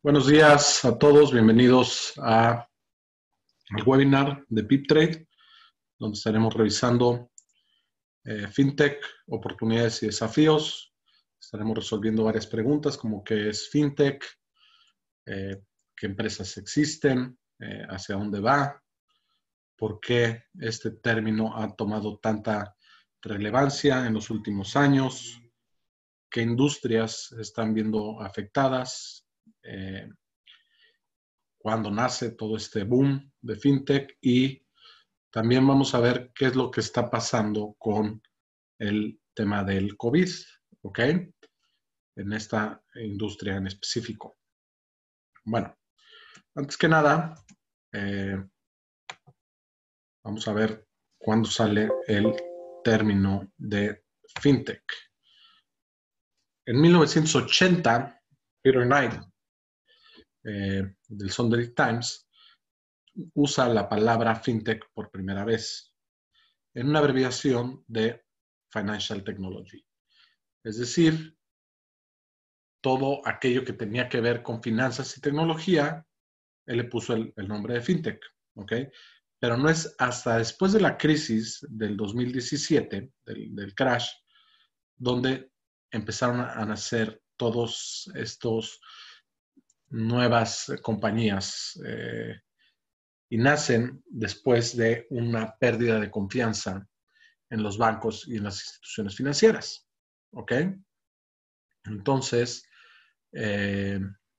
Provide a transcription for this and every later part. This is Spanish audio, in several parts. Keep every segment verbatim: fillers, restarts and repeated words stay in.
Buenos días a todos, bienvenidos a el webinar de PipTrade, donde estaremos revisando eh, FinTech, oportunidades y desafíos. Estaremos resolviendo varias preguntas como qué es FinTech, eh, qué empresas existen, eh, hacia dónde va, por qué este término ha tomado tanta relevancia en los últimos años, qué industrias están viendo afectadas, eh, cuándo nace todo este boom de FinTech y también vamos a ver qué es lo que está pasando con el tema del COVID, ¿ok? En esta industria en específico. Bueno, antes que nada, eh, vamos a ver cuándo sale el término de FinTech. En mil novecientos ochenta, Peter Knight, eh, del Sunday Times, usa la palabra FinTech por primera vez en una abreviación de Financial Technology. Es decir, todo aquello que tenía que ver con finanzas y tecnología, él le puso el, el nombre de FinTech, ¿ok? Pero no es hasta después de la crisis del dos mil diecisiete, del, del crash, donde empezaron a nacer todos estos nuevas compañías eh, y nacen después de una pérdida de confianza en los bancos y en las instituciones financieras, ¿ok? Entonces, eh,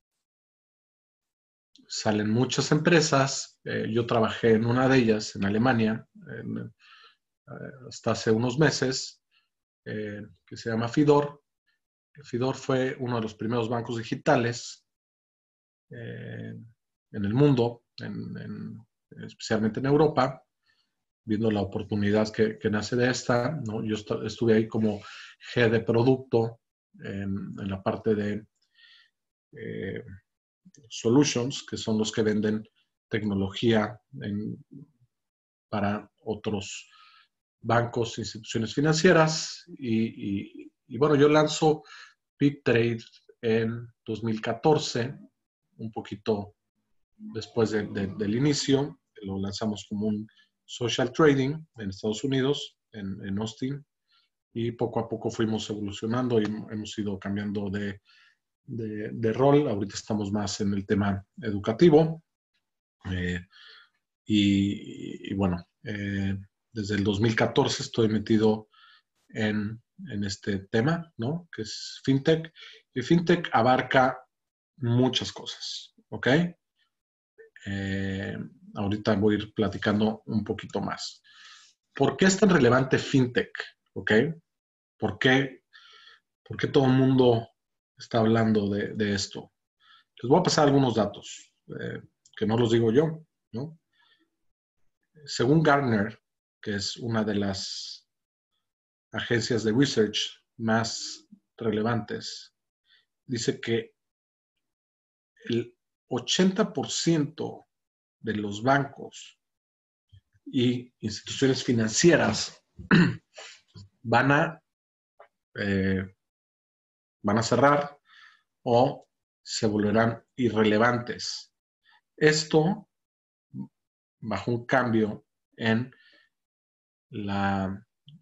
salen muchas empresas. Eh, yo trabajé en una de ellas en Alemania en, eh, hasta hace unos meses, eh, que se llama Fidor. Fidor fue uno de los primeros bancos digitales eh, en el mundo, en, en, especialmente en Europa, viendo la oportunidad que, que nace de esta, ¿no? Yo estuve ahí como G de producto en, en la parte de eh, solutions, que son los que venden tecnología en, para otros bancos, instituciones financieras. Y, y, y bueno, yo lanzo PipTrade en dos mil catorce, un poquito después de, de, del inicio. Lo lanzamos como un social trading en Estados Unidos, en, en Austin, y poco a poco fuimos evolucionando y hemos ido cambiando de, de, de rol. Ahorita estamos más en el tema educativo. Eh, y, y, bueno, eh, desde el dos mil catorce estoy metido en, en este tema, ¿no? Que es FinTech. Y FinTech abarca muchas cosas, ¿ok? Eh, ahorita voy a ir platicando un poquito más. ¿Por qué es tan relevante FinTech? ¿Ok? ¿Por qué, por qué todo el mundo está hablando de, de esto? Les voy a pasar algunos datos, eh, que no los digo yo, ¿no? Según Gartner, que es una de las agencias de research más relevantes, dice que el ochenta por ciento de los bancos y instituciones financieras van a, eh, van a cerrar o se volverán irrelevantes. Esto bajo un cambio en la,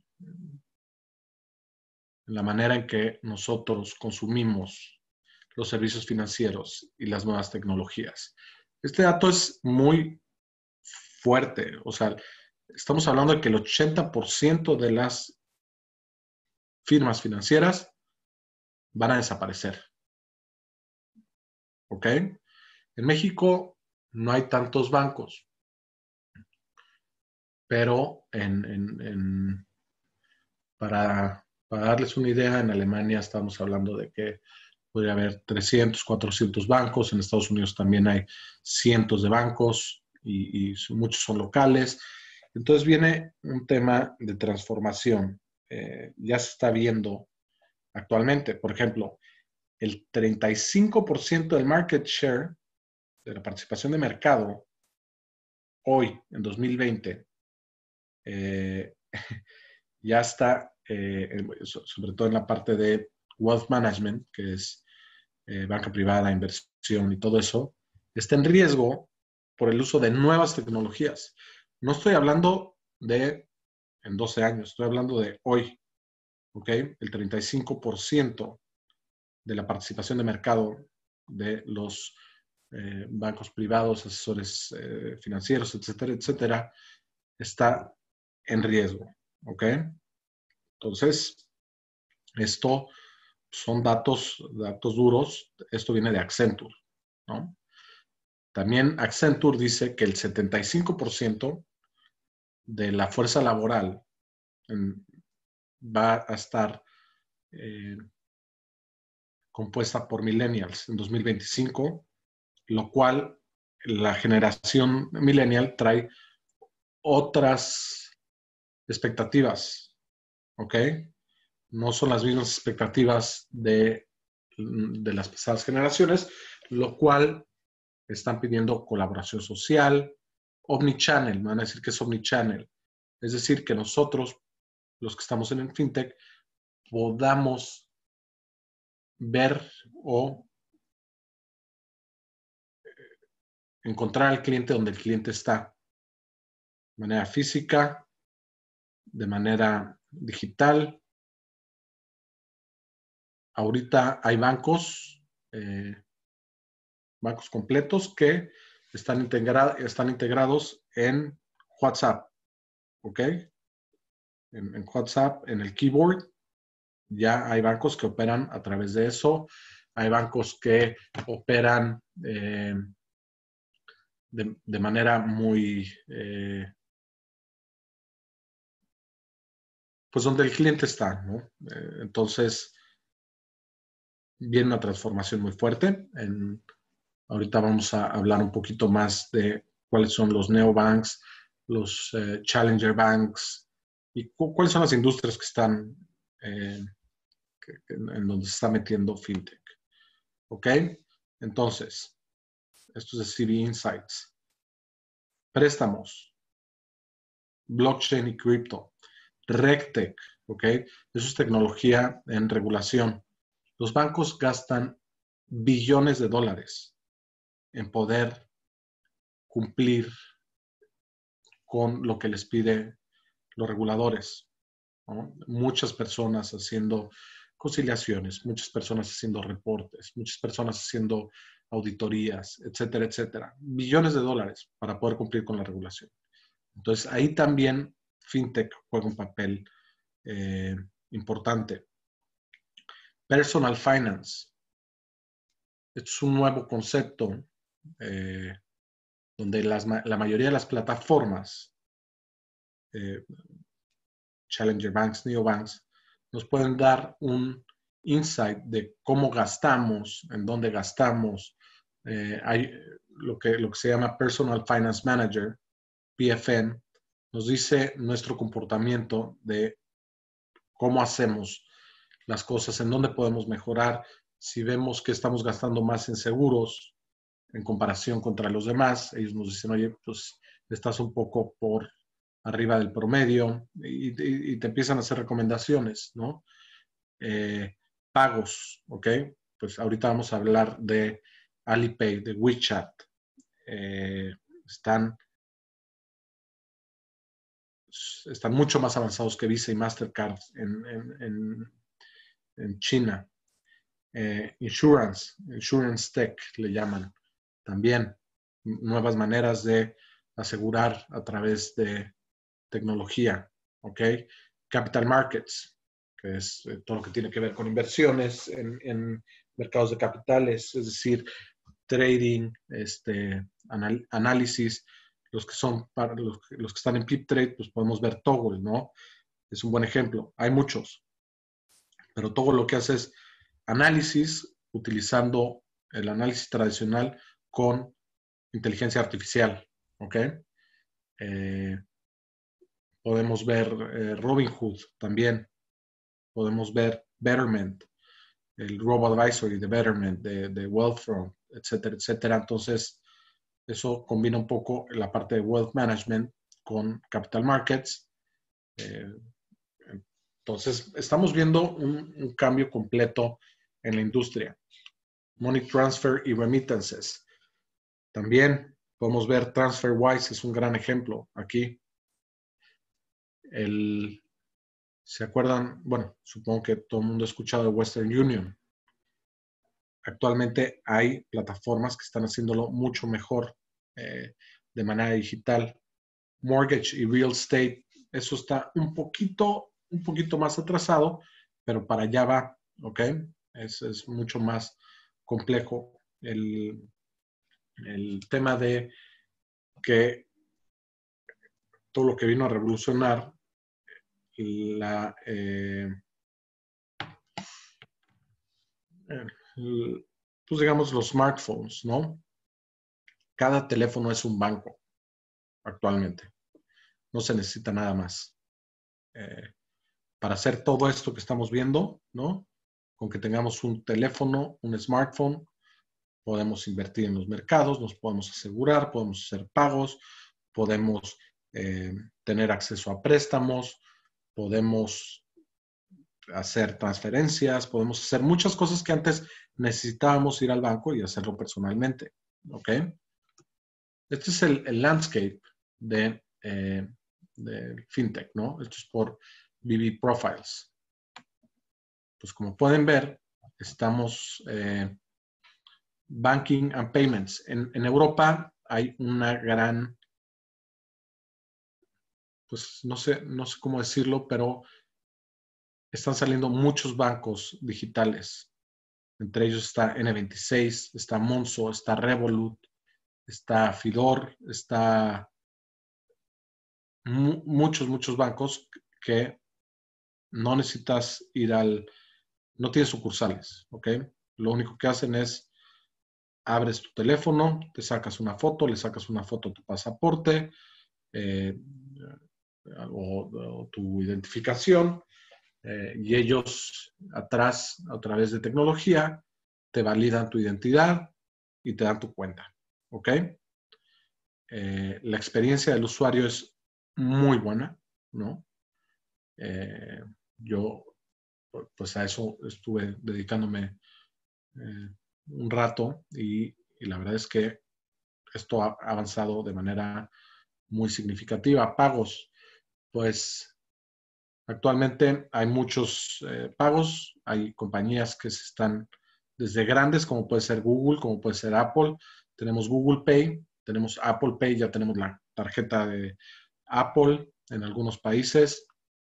la manera en que nosotros consumimos los servicios financieros y las nuevas tecnologías. Este dato es muy fuerte, o sea, estamos hablando de que el ochenta por ciento de las firmas financieras van a desaparecer, ¿ok? En México no hay tantos bancos, pero en, en, en, para, para darles una idea, en Alemania estamos hablando de que podría haber trescientos, cuatrocientos bancos. En Estados Unidos también hay cientos de bancos y, y muchos son locales. Entonces viene un tema de transformación. Eh, ya se está viendo actualmente. Por ejemplo, el treinta y cinco por ciento del market share, de la participación de mercado, hoy, en dos mil veinte, eh, ya está, eh, sobre todo en la parte de wealth management, que es eh, banca privada, inversión y todo eso, está en riesgo por el uso de nuevas tecnologías. No estoy hablando de en doce años, estoy hablando de hoy, ¿ok? El treinta y cinco por ciento de la participación de mercado de los eh, bancos privados, asesores eh, financieros, etcétera, etcétera, está en riesgo, ¿ok? Entonces, esto son datos, datos duros, esto viene de Accenture, ¿no? También Accenture dice que el setenta y cinco por ciento de la fuerza laboral en, va a estar eh, compuesta por millennials en dos mil veinticinco, lo cual la generación millennial trae otras expectativas, ¿ok? No son las mismas expectativas de, de las pasadas generaciones, lo cual están pidiendo colaboración social, omnichannel, me van a decir que es omnichannel, es decir, que nosotros, los que estamos en el fintech, podamos ver o encontrar al cliente donde el cliente está, de manera física, de manera digital. Ahorita hay bancos, eh, bancos completos que están, integra están integrados en WhatsApp, ¿ok? En, en WhatsApp, en el keyboard, ya hay bancos que operan a través de eso. Hay bancos que operan eh, de, de, manera muy, eh, pues donde el cliente está, ¿no? Eh, entonces, viene una transformación muy fuerte. En, ahorita vamos a hablar un poquito más de cuáles son los neobanks, los eh, challenger banks y cu cuáles son las industrias que están eh, que, que, en donde se está metiendo fintech. ¿Ok? Entonces, esto es de C B Insights. Préstamos, blockchain y cripto, RegTech, ¿ok? Eso es tecnología en regulación. Los bancos gastan billones de dólares en poder cumplir con lo que les pide los reguladores, ¿no? Muchas personas haciendo conciliaciones, muchas personas haciendo reportes, muchas personas haciendo auditorías, etcétera, etcétera. Billones de dólares para poder cumplir con la regulación. Entonces, ahí también FinTech juega un papel eh, importante. Personal Finance. Esto es un nuevo concepto eh, donde las, la mayoría de las plataformas, eh, Challenger Banks, Neobanks, nos pueden dar un insight de cómo gastamos, en dónde gastamos. Eh, hay lo que, lo que se llama Personal Finance Manager, P F M, nos dice nuestro comportamiento de cómo hacemos las cosas, en dónde podemos mejorar, si vemos que estamos gastando más en seguros en comparación contra los demás, ellos nos dicen, oye, pues estás un poco por arriba del promedio y, y, y te empiezan a hacer recomendaciones, ¿no? Eh, pagos, ¿ok? Pues ahorita vamos a hablar de Alipay, de WeChat. Eh, están, están mucho más avanzados que Visa y Mastercard en, en, en, en China. Eh, insurance, Insurance Tech le llaman también. Nuevas maneras de asegurar a través de tecnología, ¿ok? Capital Markets, que es eh, todo lo que tiene que ver con inversiones en, en mercados de capitales, es decir, trading, este, anal análisis, los que son para los, los que están en Pip Trade, pues podemos ver Toggle, ¿no? Es un buen ejemplo. Hay muchos, pero todo lo que hace es análisis utilizando el análisis tradicional con inteligencia artificial, ¿ok? Eh, podemos ver eh, Robinhood también, podemos ver Betterment, el Robo Advisory de Betterment, de, de Wealthfront, etcétera, etcétera. Entonces, eso combina un poco la parte de Wealth Management con Capital Markets. Eh, entonces, estamos viendo un, un cambio completo en la industria. Money Transfer y Remittances. También podemos ver TransferWise, es un gran ejemplo aquí. El, ¿Se acuerdan? Bueno, supongo que todo el mundo ha escuchado de Western Union. Actualmente hay plataformas que están haciéndolo mucho mejor eh, de manera digital. Mortgage y Real Estate, eso está un poquito, un poquito más atrasado, pero para allá va, ¿ok? Es, es mucho más complejo el, el tema de que todo lo que vino a revolucionar la, eh, el, pues digamos los smartphones, ¿no? Cada teléfono es un banco actualmente. No se necesita nada más. Eh, para hacer todo esto que estamos viendo, ¿no? Con que tengamos un teléfono, un smartphone, podemos invertir en los mercados, nos podemos asegurar, podemos hacer pagos, podemos eh, tener acceso a préstamos, podemos hacer transferencias, podemos hacer muchas cosas que antes necesitábamos ir al banco y hacerlo personalmente. ¿Ok? Este es el, el landscape de, eh, de FinTech, ¿no? Esto es por B B Profiles. Pues como pueden ver, estamos eh, Banking and Payments. En, en Europa hay una gran, pues no sé, no sé cómo decirlo, pero están saliendo muchos bancos digitales. Entre ellos está N veintiséis, está Monzo, está Revolut, está Fidor, está mu muchos, muchos bancos que no necesitas ir al, no tienen sucursales, ¿ok? Lo único que hacen es, abres tu teléfono, te sacas una foto, le sacas una foto a tu pasaporte eh, o, o, tu identificación eh, y ellos atrás, a través de tecnología, te validan tu identidad y te dan tu cuenta, ¿ok? Eh, la experiencia del usuario es muy buena, ¿no? Eh, yo, pues a eso estuve dedicándome eh, un rato y, y, la verdad es que esto ha avanzado de manera muy significativa. Pagos, pues actualmente hay muchos eh, pagos, hay compañías que se están desde grandes como puede ser Google, como puede ser Apple. Tenemos Google Pay, tenemos Apple Pay, ya tenemos la tarjeta de Apple en algunos países.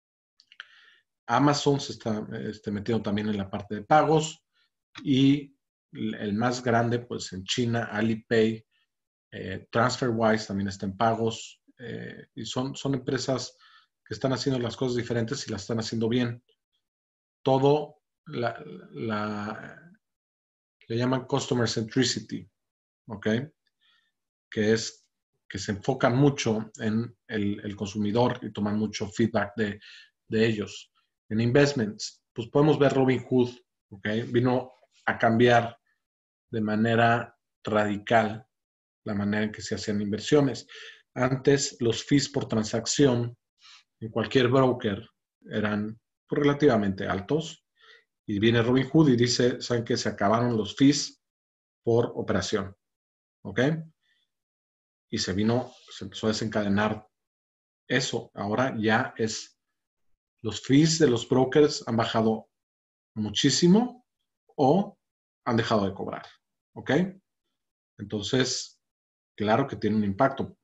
Amazon se está este, metiendo también en la parte de pagos y el más grande, pues en China, Alipay, eh, TransferWise también está en pagos eh, y son, son empresas que están haciendo las cosas diferentes y las están haciendo bien. Todo la, la, le llaman Customer Centricity, ¿ok? Que es que se enfocan mucho en el, el consumidor y toman mucho feedback de, de ellos. En investments, pues podemos ver Robinhood, ¿ok? Vino a cambiar de manera radical la manera en que se hacían inversiones. Antes, los fees por transacción en cualquier broker eran pues, relativamente altos. Y viene Robinhood y dice, ¿saben qué? Se acabaron los fees por operación. ¿Ok? Y se vino, se empezó a desencadenar eso. Ahora ya es, los fees de los brokers han bajado muchísimo o han dejado de cobrar. ¿Ok? Entonces, claro que tiene un impacto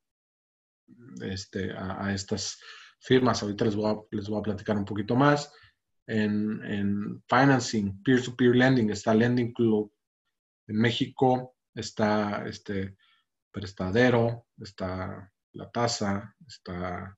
este, a, a estas firmas. Ahorita les voy a, les voy a platicar un poquito más. En, en financing, peer-to-peer lending, está Lending Club. En México está este Prestadero, está La Tasa, está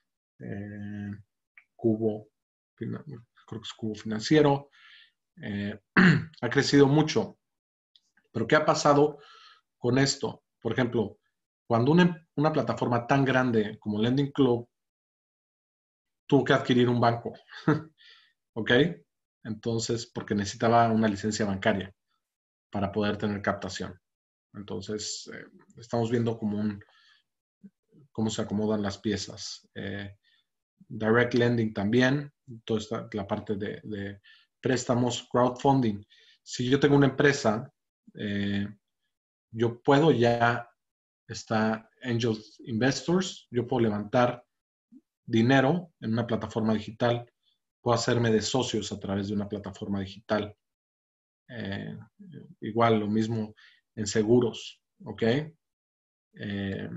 eh, Cubo, creo que es Cubo Financiero. Eh, ha crecido mucho. Pero ¿qué ha pasado con esto? Por ejemplo, cuando una, una plataforma tan grande como Lending Club tuvo que adquirir un banco, ¿ok? Entonces, porque necesitaba una licencia bancaria para poder tener captación. Entonces, eh, estamos viendo como un, cómo se acomodan las piezas. Eh, direct lending también, toda esta, la parte de, de préstamos, crowdfunding. Si yo tengo una empresa eh, yo puedo ya, está Angel Investors, yo puedo levantar dinero en una plataforma digital, puedo hacerme de socios a través de una plataforma digital. Eh, igual, lo mismo en seguros, ¿ok? Eh,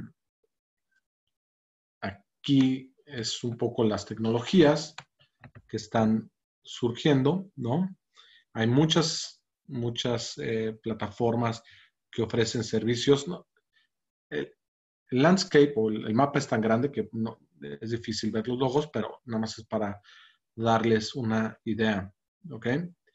aquí es un poco las tecnologías que están surgiendo, ¿no? Hay muchas, muchas eh, plataformas que ofrecen servicios, ¿no? El, el landscape o el, el, mapa es tan grande que no, es difícil ver los logos, pero nada más es para darles una idea, ¿ok?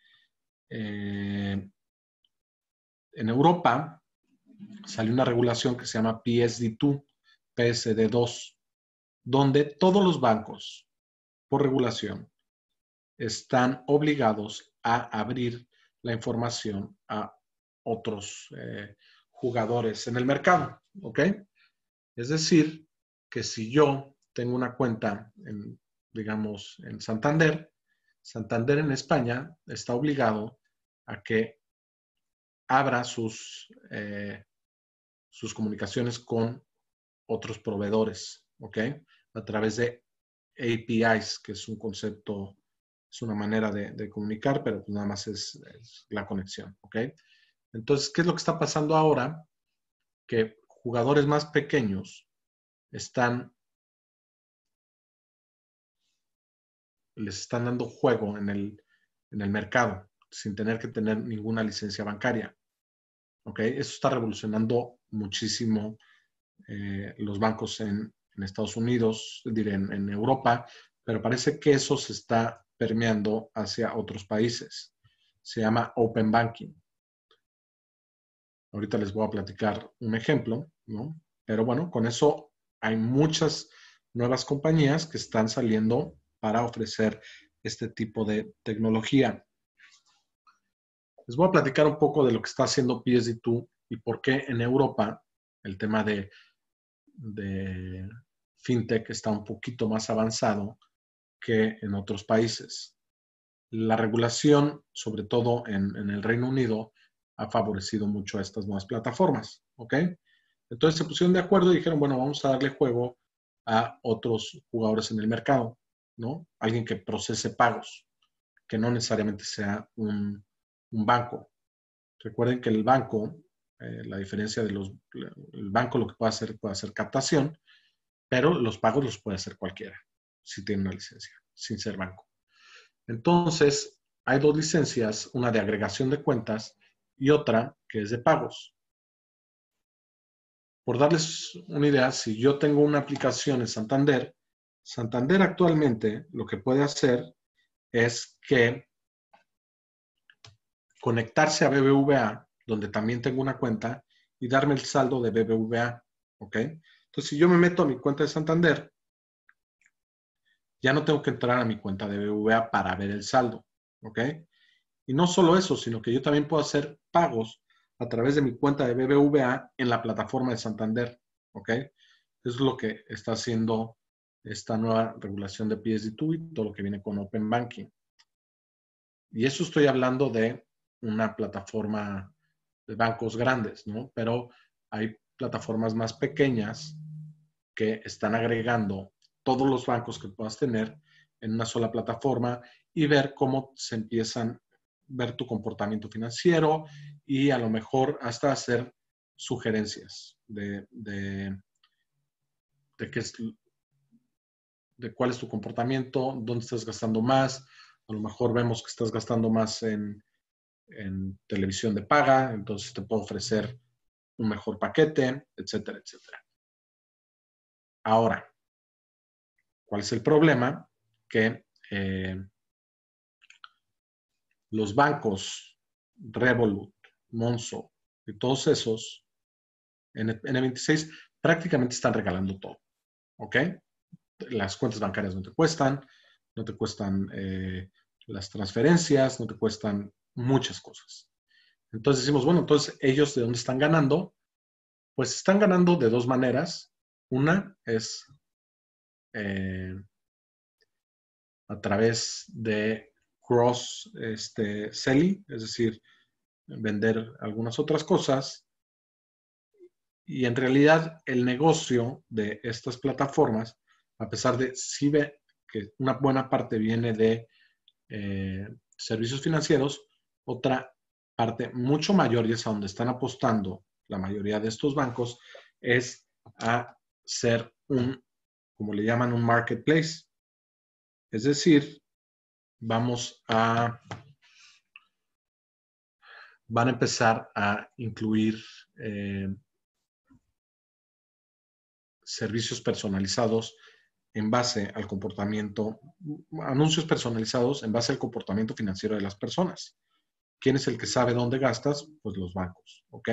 Eh, en Europa salió una regulación que se llama P S D dos, P S D dos, donde todos los bancos, por regulación, están obligados a abrir la información a otros eh, jugadores en el mercado, ¿ok? Es decir, que si yo tengo una cuenta, en, digamos, en Santander, Santander en España está obligado a que abra sus, eh, sus comunicaciones con otros proveedores, ¿ok? A través de A P Is, que es un concepto, es una manera de, de comunicar, pero pues nada más es, es la conexión, ¿ok? Entonces, ¿qué es lo que está pasando ahora? Que jugadores más pequeños están, les están dando juego en el, en el mercado sin tener que tener ninguna licencia bancaria, ¿ok? Eso está revolucionando muchísimo eh, los bancos en, en, Estados Unidos, diré, en, en Europa, pero parece que eso se está permeando hacia otros países. Se llama Open Banking. Ahorita les voy a platicar un ejemplo, ¿no? Pero bueno, con eso hay muchas nuevas compañías que están saliendo para ofrecer este tipo de tecnología. Les voy a platicar un poco de lo que está haciendo P S D dos y por qué en Europa el tema de, de fintech está un poquito más avanzado que en otros países. La regulación, sobre todo en, en el Reino Unido, ha favorecido mucho a estas nuevas plataformas, ¿ok? Entonces se pusieron de acuerdo y dijeron, bueno, vamos a darle juego a otros jugadores en el mercado, ¿no? Alguien que procese pagos, que no necesariamente sea un, un banco. Recuerden que el banco, eh, la diferencia de los, el banco lo que puede hacer, puede hacer captación, pero los pagos los puede hacer cualquiera, si tiene una licencia, sin ser banco. Entonces, hay dos licencias, una de agregación de cuentas y otra que es de pagos. Por darles una idea, si yo tengo una aplicación en Santander, Santander actualmente lo que puede hacer es que conectarse a B B V A, donde también tengo una cuenta, y darme el saldo de B B V A, ¿ok? Entonces, si yo me meto a mi cuenta de Santander, ya no tengo que entrar a mi cuenta de B B V A para ver el saldo, ¿ok? Y no solo eso, sino que yo también puedo hacer pagos a través de mi cuenta de B B V A en la plataforma de Santander, ¿ok? Eso es lo que está haciendo esta nueva regulación de P S D dos y todo lo que viene con Open Banking. Y eso estoy hablando de una plataforma de bancos grandes, ¿no? Pero hay plataformas más pequeñas que están agregando todos los bancos que puedas tener en una sola plataforma y ver cómo se empiezan, ver tu comportamiento financiero y a lo mejor hasta hacer sugerencias de, de, de, qué es, de cuál es tu comportamiento, dónde estás gastando más. A lo mejor vemos que estás gastando más en, en televisión de paga, entonces te puedo ofrecer un mejor paquete, etcétera, etcétera. Ahora, ¿cuál es el problema? Que eh, los bancos, Revolut, Monzo y todos esos, en N veintiséis prácticamente están regalando todo, ¿ok? Las cuentas bancarias no te cuestan, no te cuestan eh, las transferencias, no te cuestan muchas cosas. Entonces decimos, bueno, entonces ellos ¿de dónde están ganando? Pues están ganando de dos maneras. Una es eh, a través de cross este, selling, es decir, vender algunas otras cosas. Y en realidad el negocio de estas plataformas, a pesar de sí ve que una buena parte viene de eh, servicios financieros, otra parte mucho mayor, y es a donde están apostando la mayoría de estos bancos, es a ser un, como le llaman, un marketplace. Es decir, vamos a, van a empezar a incluir eh, servicios personalizados en base al comportamiento, anuncios personalizados en base al comportamiento financiero de las personas. ¿Quién es el que sabe dónde gastas? Pues los bancos, ¿ok?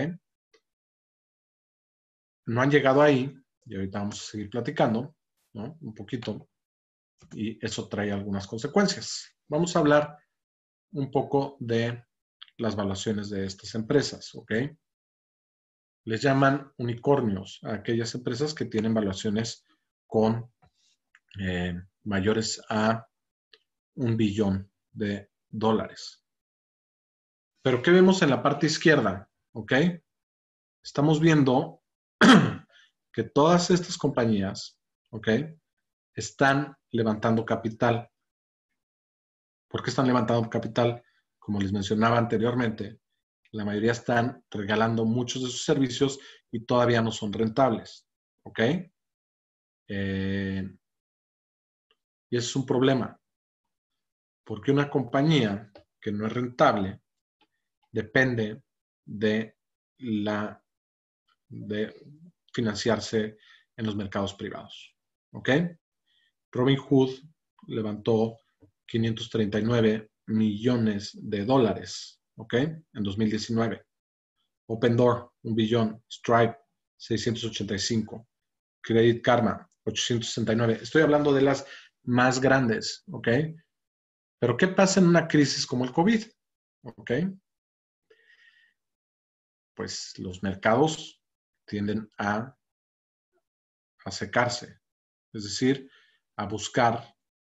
No han llegado ahí, y ahorita vamos a seguir platicando, ¿no? Un poquito, y eso trae algunas consecuencias. Vamos a hablar un poco de las valuaciones de estas empresas, ¿ok? Les llaman unicornios a aquellas empresas que tienen valuaciones con eh, mayores a un billón de dólares. Pero ¿qué vemos en la parte izquierda? ¿Ok? Estamos viendo que todas estas compañías, ¿ok? Están levantando capital. ¿Por qué están levantando capital? Como les mencionaba anteriormente, la mayoría están regalando muchos de sus servicios y todavía no son rentables, ¿ok? Eh, y eso es un problema, porque una compañía que no es rentable depende de la de financiarse en los mercados privados. ¿Ok? Robinhood levantó quinientos treinta y nueve millones de dólares, ¿ok? En dos mil diecinueve. Opendoor, un billón. Stripe, seiscientos ochenta y cinco. Credit Karma, ochocientos sesenta y nueve. Estoy hablando de las más grandes, ¿ok? Pero ¿qué pasa en una crisis como el COVID? ¿Ok? Pues los mercados tienden a, a secarse, es decir, a buscar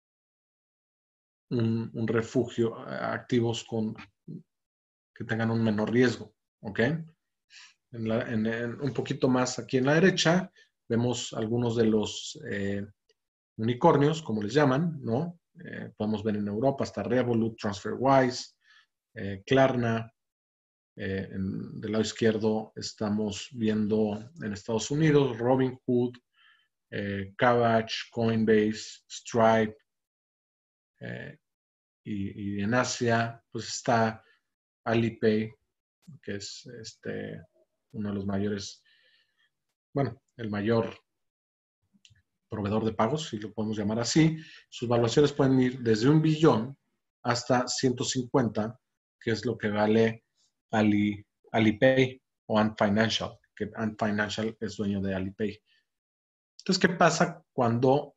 un, un refugio, activos con, que tengan un menor riesgo, ¿ok? En la, en, en, un poquito más aquí en la derecha vemos algunos de los eh, unicornios, como les llaman, ¿no? Eh, podemos ver en Europa hasta Revolut, TransferWise, eh, Klarna. Eh, en, del lado izquierdo estamos viendo en Estados Unidos Robinhood, eh, Kabbage, Coinbase, Stripe, eh, y, y en Asia pues está Alipay, que es este, uno de los mayores, bueno, el mayor proveedor de pagos, si lo podemos llamar así. Sus valuaciones pueden ir desde un billón hasta ciento cincuenta, que es lo que vale Ali, Alipay o Ant Financial, que Ant Financial es dueño de Alipay. Entonces, ¿qué pasa cuando,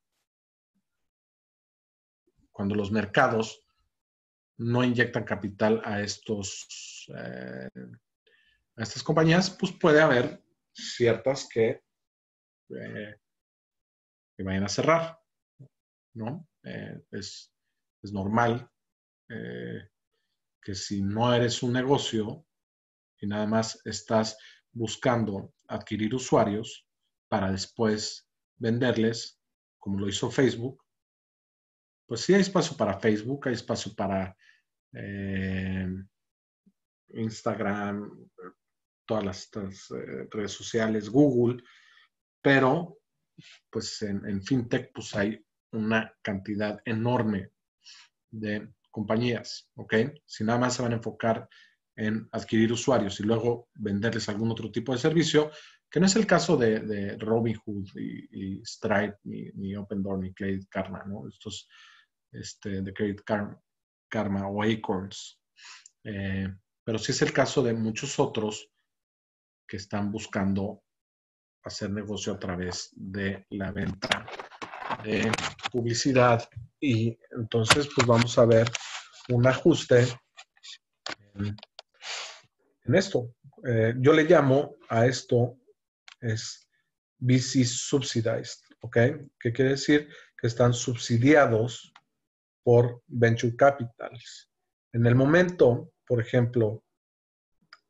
cuando los mercados no inyectan capital a estos eh, a estas compañías? Pues puede haber ciertas que, eh, que vayan a cerrar, ¿no? Eh, es, es normal eh, que si no eres un negocio y nada más estás buscando adquirir usuarios para después venderles, como lo hizo Facebook, pues sí hay espacio para Facebook, hay espacio para eh, Instagram, todas las, estas, eh, redes sociales, Google, pero pues en, en fintech pues hay una cantidad enorme de compañías, ¿ok? Si nada más se van a enfocar en adquirir usuarios y luego venderles algún otro tipo de servicio, que no es el caso de, de Robinhood y, y Stripe, ni, ni Opendoor, ni Credit Karma, ¿no? Estos este, de Credit Karma, Karma o Acorns. Eh, pero sí es el caso de muchos otros que están buscando hacer negocio a través de la venta de publicidad, y entonces pues vamos a ver un ajuste en, en esto. Eh, yo le llamo a esto es V C subsidized, ¿ok? ¿Qué quiere decir? Que están subsidiados por venture capitals. En el momento, por ejemplo,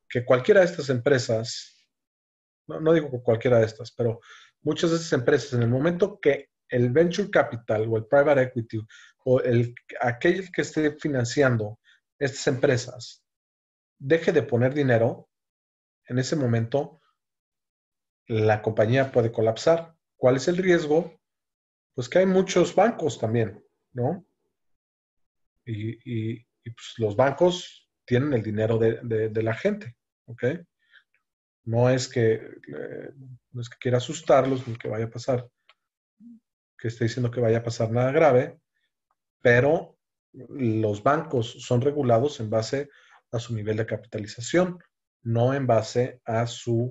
que cualquiera de estas empresas, no, no digo cualquiera de estas, pero muchas de esas empresas, en el momento que el venture capital o el private equity o el, aquel que esté financiando estas empresas deje de poner dinero, en ese momento la compañía puede colapsar. ¿Cuál es el riesgo? Pues que hay muchos bancos también, ¿no? Y, y, y pues los bancos tienen el dinero de, de, de la gente, ¿ok? No es que, eh, no es que quiera asustarlos ni que vaya a pasar, que esté diciendo que vaya a pasar nada grave, pero los bancos son regulados en base a su nivel de capitalización, no en base a su...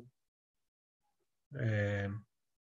Eh,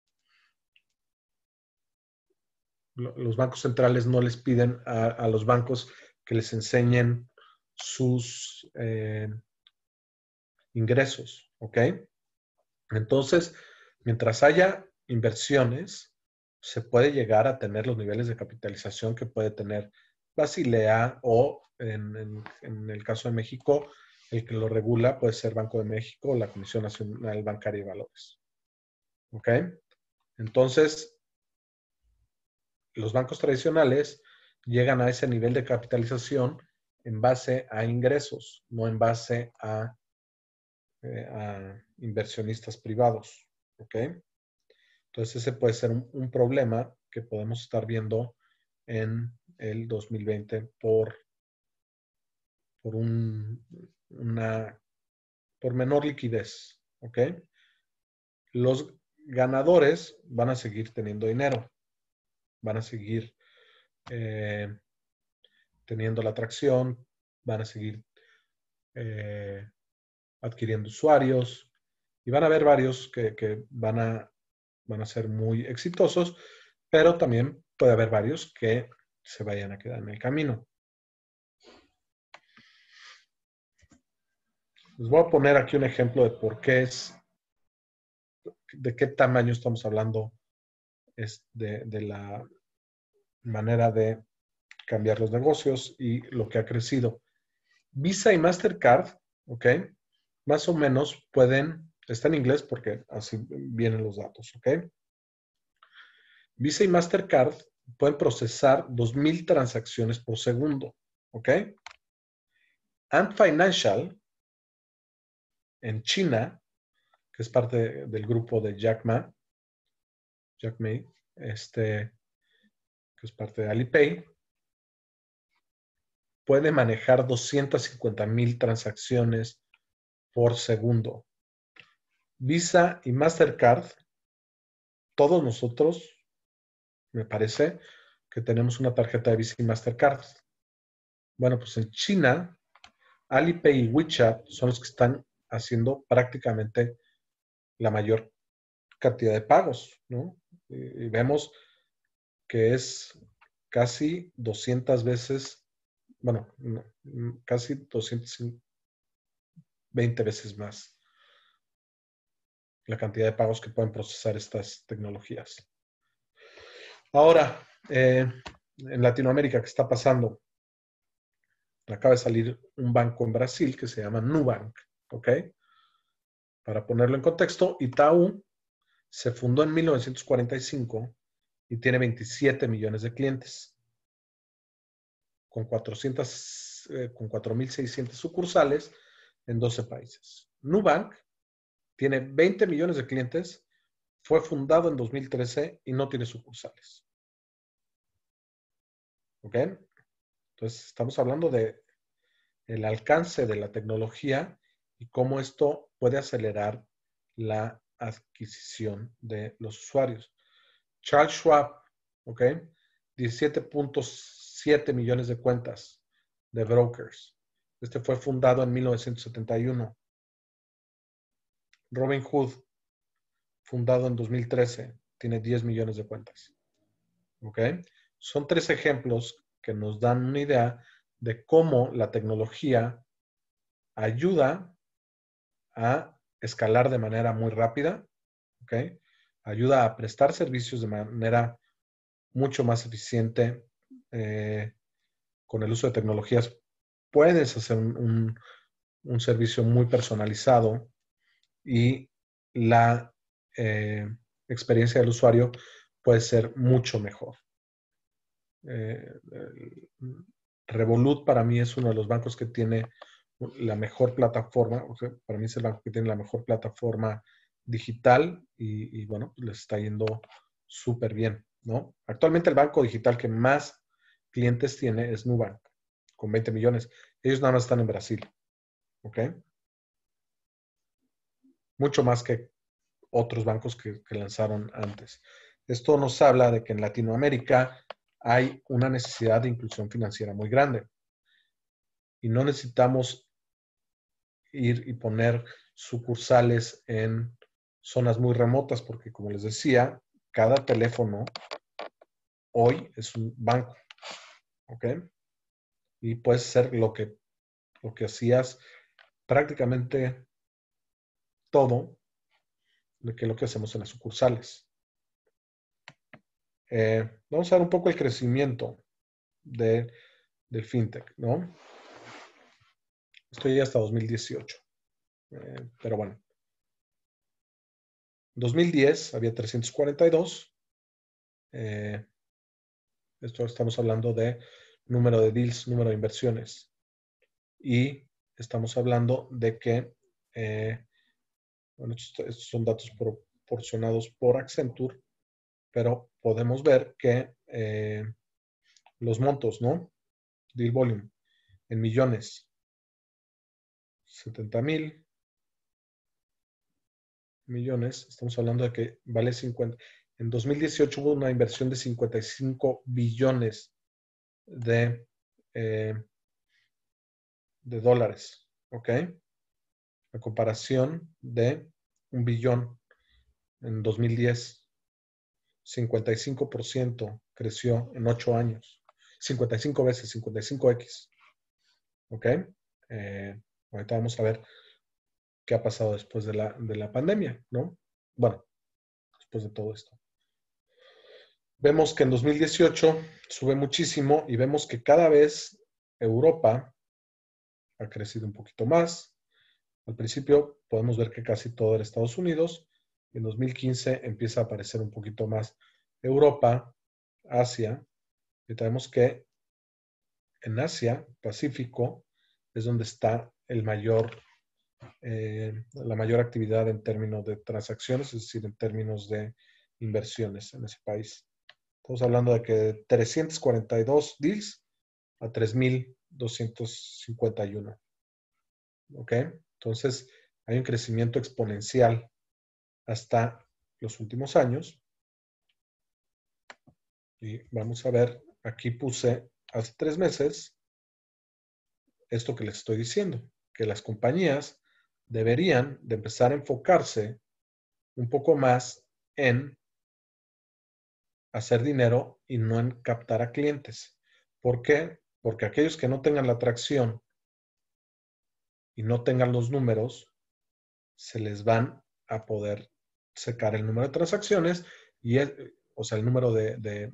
los bancos centrales no les piden a, a los bancos que les enseñen sus eh, ingresos, ¿ok? Entonces, mientras haya inversiones, se puede llegar a tener los niveles de capitalización que puede tener Basilea o, en, en, en el caso de México, el que lo regula puede ser Banco de México o la Comisión Nacional Bancaria de Valores. ¿Ok? Entonces, los bancos tradicionales llegan a ese nivel de capitalización en base a ingresos, no en base a, eh, a inversionistas privados. ¿Ok? Entonces ese puede ser un, un problema que podemos estar viendo en el dos mil veinte por, por, un, una, por menor liquidez. ¿Ok? Los ganadores van a seguir teniendo dinero, van a seguir eh, teniendo la atracción, van a seguir eh, adquiriendo usuarios y van a haber varios que, que van, a, van a ser muy exitosos, pero también puede haber varios que se vayan a quedar en el camino. Les voy a poner aquí un ejemplo de por qué es, de qué tamaño estamos hablando es de, de la manera de cambiar los negocios y lo que ha crecido. Visa y Mastercard, ¿ok? Más o menos pueden, está en inglés porque así vienen los datos, ¿ok? Visa y Mastercard pueden procesar dos mil transacciones por segundo, ¿ok? Ant Financial en China, que es parte del grupo de Jack Ma, Jack Ma, este, que es parte de Alipay, puede manejar doscientas cincuenta mil transacciones por segundo. Visa y Mastercard, todos nosotros, me parece, que tenemos una tarjeta de Visa y Mastercard. Bueno, pues en China, Alipay y WeChat son los que están haciendo prácticamente la mayor cantidad de pagos, ¿no? Y vemos que es casi doscientas veces, bueno, no, casi doscientas veinte veces más la cantidad de pagos que pueden procesar estas tecnologías. Ahora, eh, en Latinoamérica, ¿qué está pasando? Acaba de salir un banco en Brasil que se llama Nubank, ¿ok? Para ponerlo en contexto, Itaú se fundó en mil novecientos cuarenta y cinco y tiene veintisiete millones de clientes, con, cuatrocientos, eh, con cuatro mil seiscientas sucursales en doce países. Nubank tiene veinte millones de clientes, fue fundado en dos mil trece y no tiene sucursales. ¿Ok? Entonces, estamos hablando de el alcance de la tecnología y cómo esto puede acelerar la adquisición de los usuarios. Charles Schwab, ¿ok? diecisiete punto siete millones de cuentas de brokers. Este fue fundado en mil novecientos setenta y uno. Robinhood, fundado en dos mil trece, tiene diez millones de cuentas. ¿Ok? Son tres ejemplos que nos dan una idea de cómo la tecnología ayuda a escalar de manera muy rápida, ¿ok? Ayuda a prestar servicios de manera mucho más eficiente eh, con el uso de tecnologías. Puedes hacer un, un, un servicio muy personalizado y la eh, experiencia del usuario puede ser mucho mejor. Eh, Revolut para mí es uno de los bancos que tiene la mejor plataforma, o sea, para mí es el banco que tiene la mejor plataforma digital y, y bueno, pues les está yendo súper bien, ¿no? Actualmente el banco digital que más clientes tiene es Nubank, con veinte millones. Ellos nada más están en Brasil, ¿ok? Mucho más que otros bancos que, que lanzaron antes. Esto nos habla de que en Latinoamérica hay una necesidad de inclusión financiera muy grande y no necesitamos ir y poner sucursales en zonas muy remotas porque, como les decía, cada teléfono hoy es un banco, ¿ok? Y puede ser lo que, lo que hacías prácticamente todo de que lo que hacemos en las sucursales. Eh, vamos a ver un poco el crecimiento de, del fintech, ¿no? Estoy hasta dos mil dieciocho, eh, pero bueno. En dos mil diez había trescientos cuarenta y dos. Eh, esto estamos hablando de número de deals, número de inversiones. Y estamos hablando de que, eh, bueno, estos, estos son datos proporcionados por Accenture, pero podemos ver que eh, los montos, ¿no? Deal volume en millones, setenta mil millones. Estamos hablando de que vale cincuenta. En dos mil dieciocho hubo una inversión de cincuenta y cinco billones de, eh, de dólares, ¿ok? A comparación de un billón en dos mil diez. cincuenta y cinco por ciento creció en ocho años. cincuenta y cinco veces, cincuenta y cinco equis. ¿Ok? Eh, ahorita vamos a ver qué ha pasado después de la, de la pandemia, ¿no? Bueno, después de todo esto. Vemos que en dos mil dieciocho sube muchísimo y vemos que cada vez Europa ha crecido un poquito más. Al principio podemos ver que casi todo era Estados Unidos. En dos mil quince empieza a aparecer un poquito más Europa, Asia. Y tenemos que en Asia, Pacífico, es donde está el mayor, eh, la mayor actividad en términos de transacciones, es decir, en términos de inversiones en ese país. Estamos hablando de que de trescientos cuarenta y dos deals a tres mil doscientos cincuenta y uno. ¿Ok? Entonces, hay un crecimiento exponencial hasta los últimos años. Y vamos a ver, aquí puse hace tres meses esto que les estoy diciendo, que las compañías deberían de empezar a enfocarse un poco más en hacer dinero y no en captar a clientes. ¿Por qué? Porque aquellos que no tengan la atracción y no tengan los números, se les van a poder secar el número de transacciones y es, o sea, el número de, de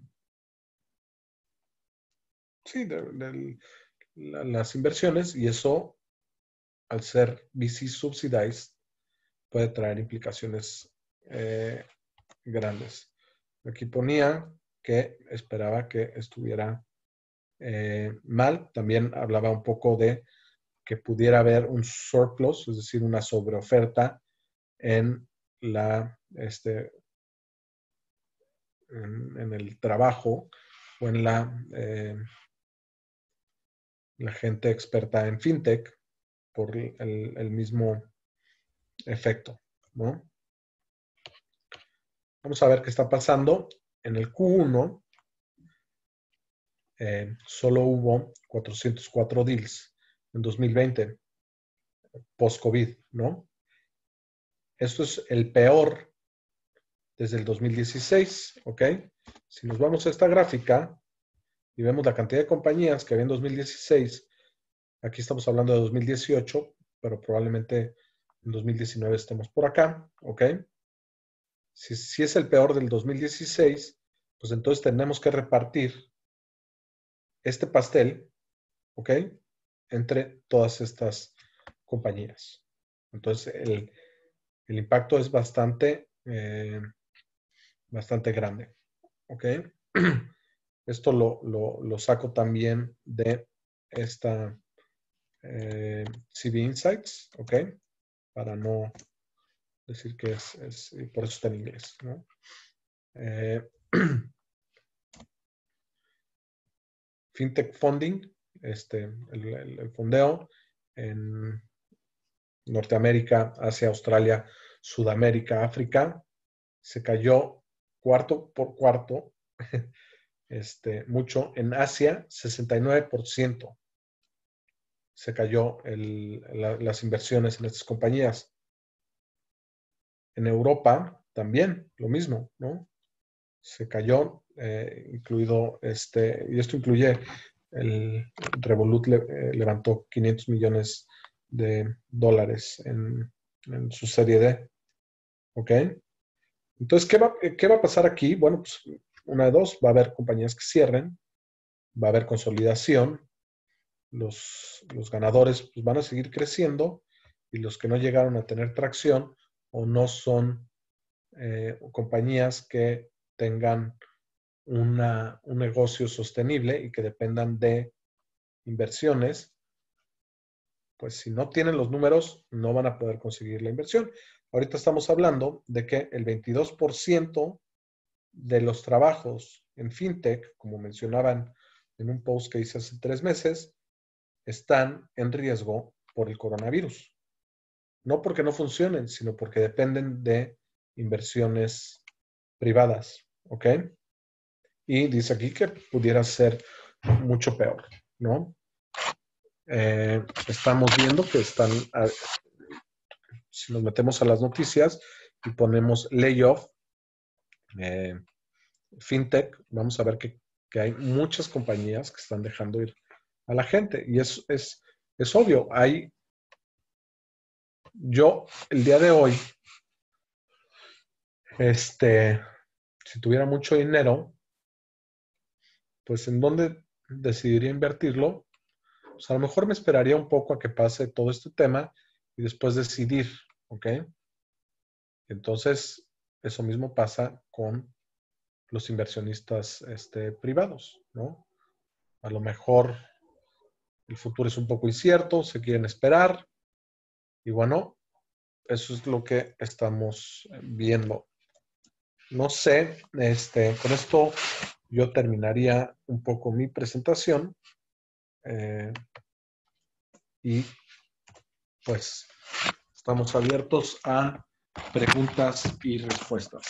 sí, de, de la, las inversiones y eso, al ser V C subsidized, puede traer implicaciones eh, grandes. Aquí ponía que esperaba que estuviera eh, mal. También hablaba un poco de que pudiera haber un surplus, es decir, una sobreoferta en la este, en, en el trabajo o en la, eh, la gente experta en fintech por el, el mismo efecto, ¿no? Vamos a ver qué está pasando. En el Q uno eh, solo hubo cuatrocientos cuatro deals en dos mil veinte, post-COVID, ¿no? Esto es el peor desde el dos mil dieciséis, ¿ok? Si nos vamos a esta gráfica y vemos la cantidad de compañías que había en dos mil dieciséis, aquí estamos hablando de dos mil dieciocho, pero probablemente en dos mil diecinueve estemos por acá, ¿ok? Si, si es el peor del dos mil dieciséis, pues entonces tenemos que repartir este pastel, ¿ok? Entre todas estas compañías. Entonces, el, el impacto es bastante, eh, bastante grande. ¿Ok? Esto lo, lo, lo saco también de esta eh, C B Insights, ¿ok? Para no decir que es, es y por eso está en inglés, ¿no? Eh, Fintech Funding, este, el, el, el fondeo en Norteamérica, Asia, Australia, Sudamérica, África, se cayó cuarto por cuarto, este, mucho. En Asia, sesenta y nueve por ciento se cayó el, la, las inversiones en estas compañías. En Europa también, lo mismo, ¿no? Se cayó, eh, incluido este, y esto incluye el Revolut le, eh, levantó quinientos millones de dólares en, en su serie D. ¿Ok? Entonces, ¿qué va, ¿qué va a pasar aquí? Bueno, pues una de dos, va a haber compañías que cierren, va a haber consolidación, los, los ganadores pues, van a seguir creciendo y los que no llegaron a tener tracción o no son eh, compañías que tengan una, un negocio sostenible y que dependan de inversiones, pues si no tienen los números, no van a poder conseguir la inversión. Ahorita estamos hablando de que el veintidós por ciento de los trabajos en fintech, como mencionaban en un post que hice hace tres meses, están en riesgo por el coronavirus. No porque no funcionen, sino porque dependen de inversiones privadas, ¿ok? Y dice aquí que pudiera ser mucho peor, ¿no? Eh, estamos viendo que están, a, si nos metemos a las noticias y ponemos layoff, eh, fintech, vamos a ver que, que, hay muchas compañías que están dejando ir a la gente. Y es, es, es obvio, hay, yo el día de hoy, este, si tuviera mucho dinero, pues ¿en dónde decidiría invertirlo? Pues a lo mejor me esperaría un poco a que pase todo este tema y después decidir, ¿ok? Entonces, eso mismo pasa con los inversionistas este, privados, ¿no? A lo mejor el futuro es un poco incierto, se quieren esperar y bueno, eso es lo que estamos viendo. No sé, este, con esto yo terminaría un poco mi presentación eh, y pues estamos abiertos a preguntas y respuestas.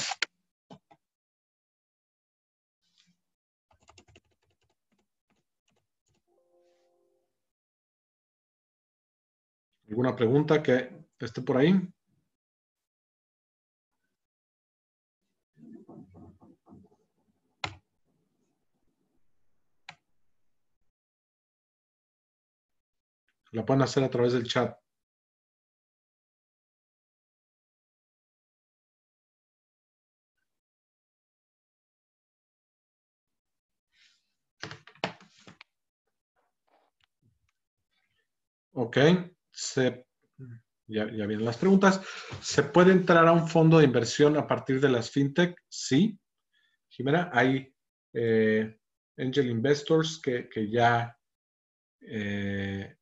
¿Alguna pregunta que esté por ahí? La pueden hacer a través del chat. Ok, se, ya, ya vienen las preguntas. ¿Se puede entrar a un fondo de inversión a partir de las fintech? Sí. Jimena, hay eh, angel investors que, que ya eh,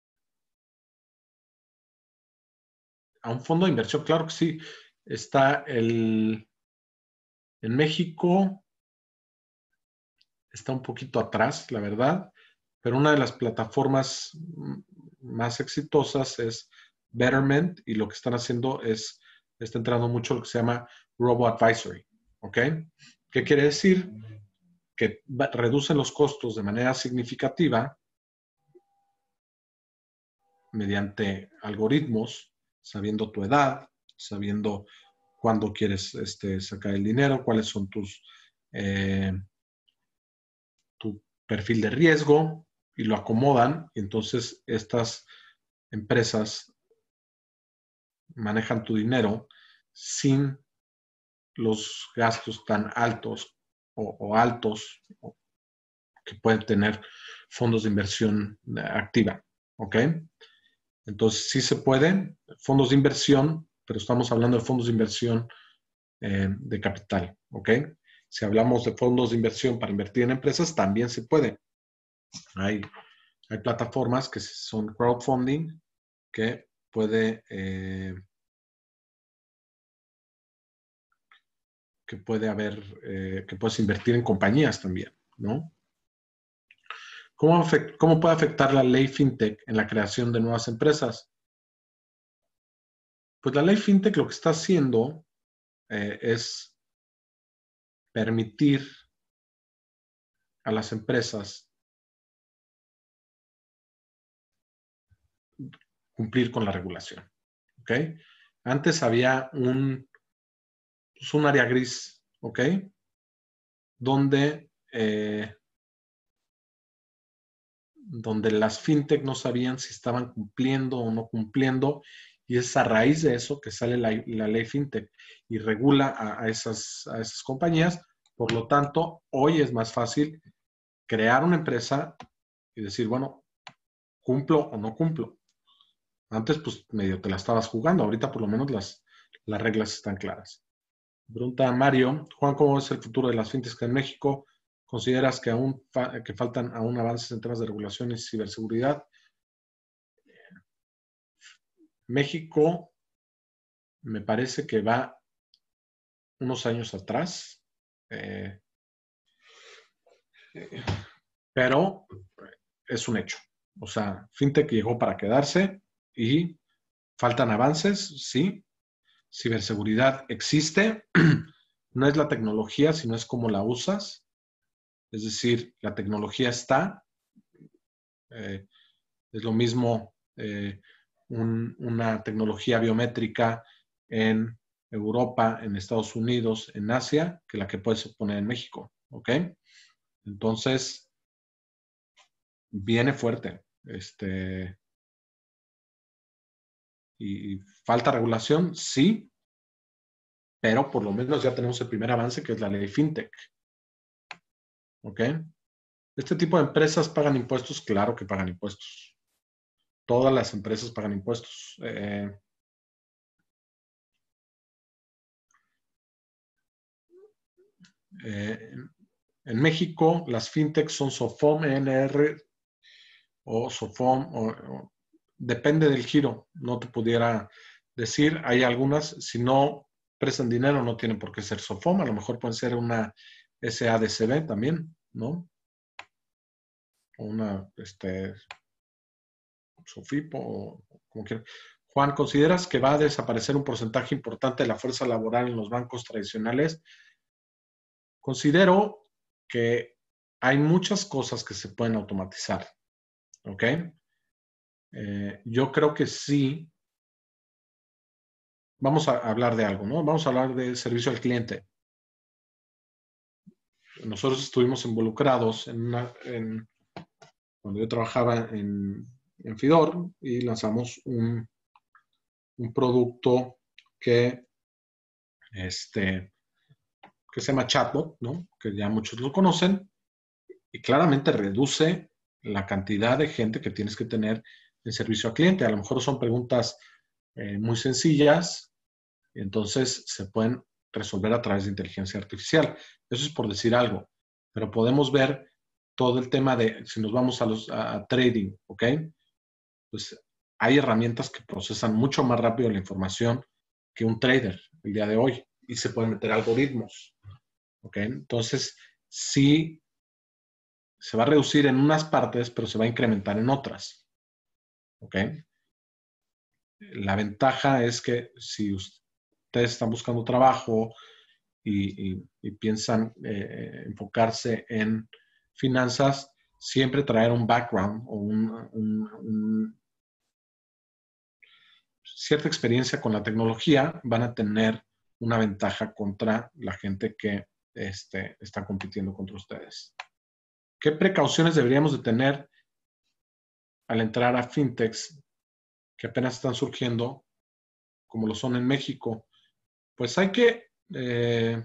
a un fondo de inversión, claro que sí. Está el, en México, está un poquito atrás, la verdad, pero una de las plataformas más exitosas es Betterment y lo que están haciendo es, está entrando mucho lo que se llama Robo Advisory, ¿ok? ¿Qué quiere decir? Que reducen los costos de manera significativa mediante algoritmos, sabiendo tu edad, sabiendo cuándo quieres este, sacar el dinero, cuáles son tus, eh, tu perfil de riesgo, y lo acomodan, y entonces estas empresas manejan tu dinero sin los gastos tan altos o, o altos o que pueden tener fondos de inversión activa, ¿ok? Entonces, sí se puede, fondos de inversión, pero estamos hablando de fondos de inversión eh, de capital, ¿ok? Si hablamos de fondos de inversión para invertir en empresas, también se puede. Hay, hay plataformas que son crowdfunding que puede, eh, que puede haber, eh, que puedes invertir en compañías también, ¿no? ¿Cómo, ¿Cómo puede afectar la ley FinTech en la creación de nuevas empresas? Pues la ley FinTech lo que está haciendo eh, es permitir a las empresas cumplir con la regulación, ¿ok? Antes había un, pues un área gris, ¿ok? Donde, eh, donde las fintech no sabían si estaban cumpliendo o no cumpliendo, y es a raíz de eso que sale la, la ley fintech y regula a, a, esas, a esas compañías. Por lo tanto, hoy es más fácil crear una empresa y decir, bueno, ¿cumplo o no cumplo? Antes, pues, medio te la estabas jugando. Ahorita, por lo menos, las, las reglas están claras. Pregunta Mario, Juan, ¿cómo es el futuro de las fintechs en México? ¿Consideras que aún fa que faltan aún avances en temas de regulación y ciberseguridad? México me parece que va unos años atrás, eh, pero es un hecho. O sea, fintech llegó para quedarse y faltan avances, sí. Ciberseguridad existe, no es la tecnología, sino es cómo la usas. Es decir, la tecnología está, eh, es lo mismo eh, un, una tecnología biométrica en Europa, en Estados Unidos, en Asia, que la que puedes poner en México, ¿ok? Entonces, viene fuerte. Este, y, y falta regulación, sí, pero por lo menos ya tenemos el primer avance, que es la ley FinTech, ¿ok? ¿Este tipo de empresas pagan impuestos? Claro que pagan impuestos. Todas las empresas pagan impuestos. Eh, eh, en México, las fintechs son SOFOM, E N R o SOFOM, o, o, depende del giro. No te pudiera decir. Hay algunas, si no prestan dinero, no tienen por qué ser SOFOM. A lo mejor pueden ser una S A D C B también, ¿no? O una este, SOFIPO, o como quieran. Juan, ¿consideras que va a desaparecer un porcentaje importante de la fuerza laboral en los bancos tradicionales? Considero que hay muchas cosas que se pueden automatizar, ¿ok? Eh, yo creo que sí. Vamos a hablar de algo, ¿no? Vamos a hablar de servicio al cliente. Nosotros estuvimos involucrados en una, en, cuando yo trabajaba en, en Fidor, y lanzamos un, un producto que, este, que se llama Chatbot, ¿no? Que ya muchos lo conocen, y claramente reduce la cantidad de gente que tienes que tener en servicio al cliente. A lo mejor son preguntas eh, muy sencillas, y entonces se pueden resolver a través de inteligencia artificial. Eso es por decir algo, pero podemos ver todo el tema de, si nos vamos a, los, a, a trading, ¿ok? Pues hay herramientas que procesan mucho más rápido la información que un trader el día de hoy, y se pueden meter algoritmos, ¿ok? Entonces, sí se va a reducir en unas partes, pero se va a incrementar en otras, ¿ok? La ventaja es que si ustedes están buscando trabajo y, y, y piensan eh, enfocarse en finanzas, siempre traer un background o un, un, un, cierta experiencia con la tecnología, van a tener una ventaja contra la gente que este, está compitiendo contra ustedes. ¿Qué precauciones deberíamos de tener al entrar a fintechs que apenas están surgiendo, como lo son en México? Pues hay que, eh,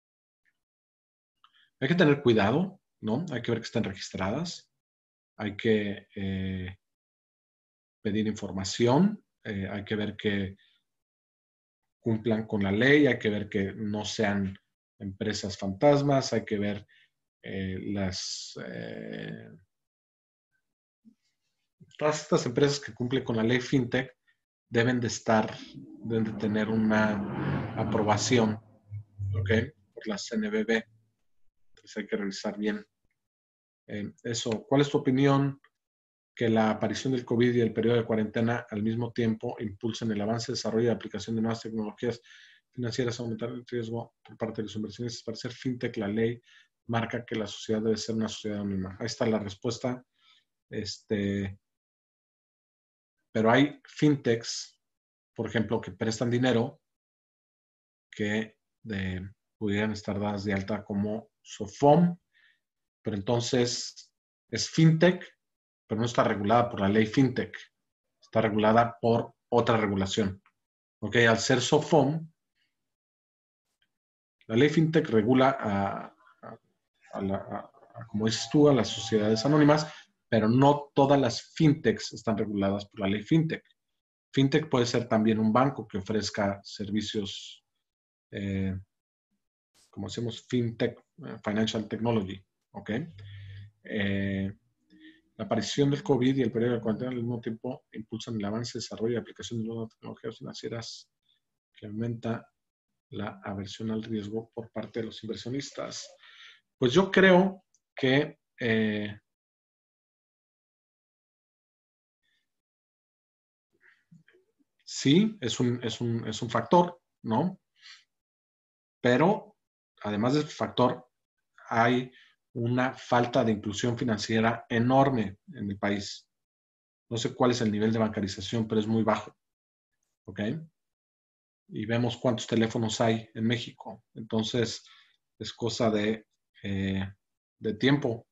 hay que tener cuidado, ¿no? Hay que ver que estén registradas. Hay que, eh, pedir información, eh, hay que ver que cumplan con la ley, hay que ver que no sean empresas fantasmas, hay que ver eh, las... Eh, todas estas empresas que cumplen con la ley FinTech deben de estar, deben de tener una aprobación, ¿ok? Por la C N B B. Entonces hay que revisar bien eh, eso. ¿Cuál es tu opinión que la aparición del COVID y el periodo de cuarentena al mismo tiempo impulsen el avance, desarrollo y aplicación de nuevas tecnologías financieras, aumentar el riesgo por parte de los inversionistas? Para ser fintech, la ley marca que la sociedad debe ser una sociedad anónima. Ahí está la respuesta. Este, pero hay fintechs, por ejemplo, que prestan dinero que de, pudieran estar dadas de alta como SOFOM, pero entonces es fintech, pero no está regulada por la ley fintech, está regulada por otra regulación. Ok, al ser SOFOM, la ley fintech regula a, a, a, la, a, a, como dices tú, a las sociedades anónimas, pero no todas las fintechs están reguladas por la ley fintech. Fintech puede ser también un banco que ofrezca servicios, eh, como decimos, fintech, eh, financial technology, ¿ok? Eh, la aparición del COVID y el periodo de cuarentena al mismo tiempo impulsan el avance, desarrollo y aplicación de nuevas tecnologías financieras que aumenta la aversión al riesgo por parte de los inversionistas. Pues yo creo que eh, sí, es un, es, un, es un factor, ¿no? Pero además de ese factor, hay una falta de inclusión financiera enorme en el país. No sé cuál es el nivel de bancarización, pero es muy bajo. ¿Ok? Y vemos cuántos teléfonos hay en México. Entonces, es cosa de, eh, de tiempo.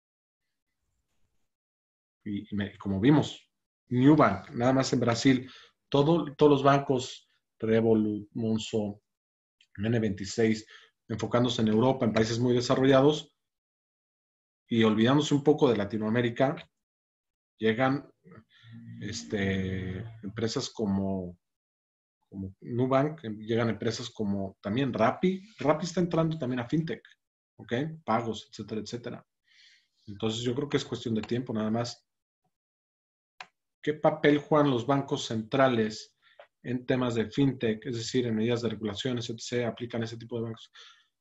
Y, y me, como vimos, Nubank, nada más en Brasil, todo, todos los bancos, Revolut, Monzo, N veintiséis, enfocándose en Europa, en países muy desarrollados, y olvidándose un poco de Latinoamérica, llegan este, empresas como, como Nubank, llegan empresas como también Rappi. Rappi está entrando también a FinTech, ¿ok? Pagos, etcétera, etcétera. Entonces yo creo que es cuestión de tiempo nada más. ¿Qué papel juegan los bancos centrales en temas de FinTech? Es decir, en medidas de regulaciones, etcétera, aplican ese tipo de bancos.